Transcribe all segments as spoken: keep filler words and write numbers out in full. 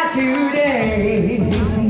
cry today.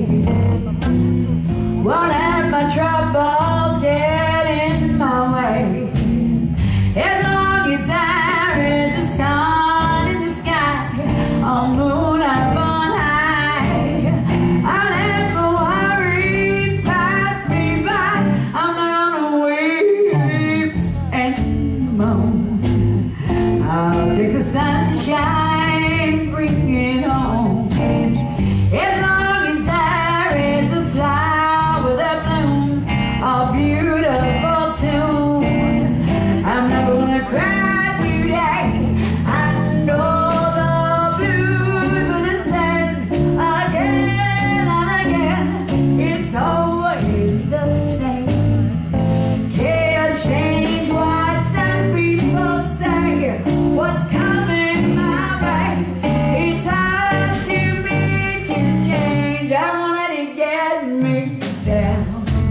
Won't let my troubles get in my way. As long as there is a sun in the sky, a moon up on high, I'll let my worries pass me by. I'm not gonna weep and moan. I'll take the sunshine, bring it home. As long as there is a flower that blooms a beautiful tune, I'm not gonna cry today. I know the blues will descend again and again. It's always the same. Can't change what some people say. What's coming my way? It's up to me to change. I wanted to get me down.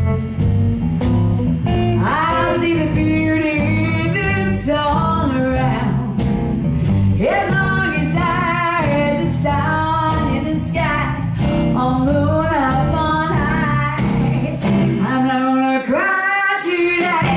I'll see the beauty that's all around. As long as there is a sun in the sky, a moon up on high, I'm not gonna cry today.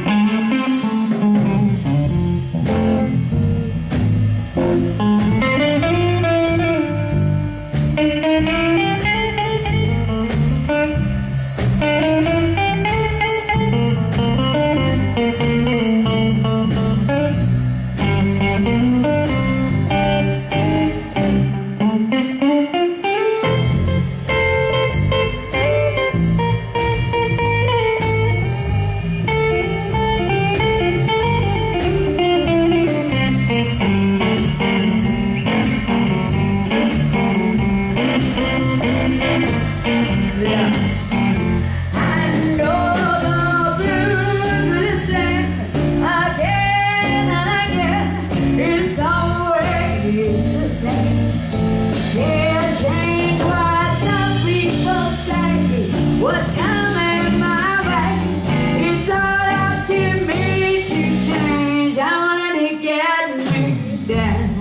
Yeah. I know the blues will descend again and again. It's always the same. Can't change what some people say. What's coming my way? It's all up to me to change. I wanted to get me down.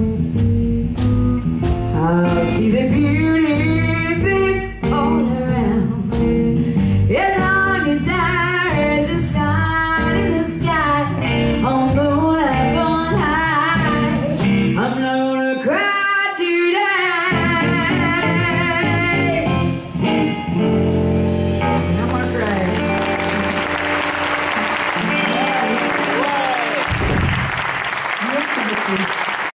I'll see the beauty that's all around. As long as there is a sun in the sky, a moon up on high, I'm not gonna cry today. I'm gonna cry.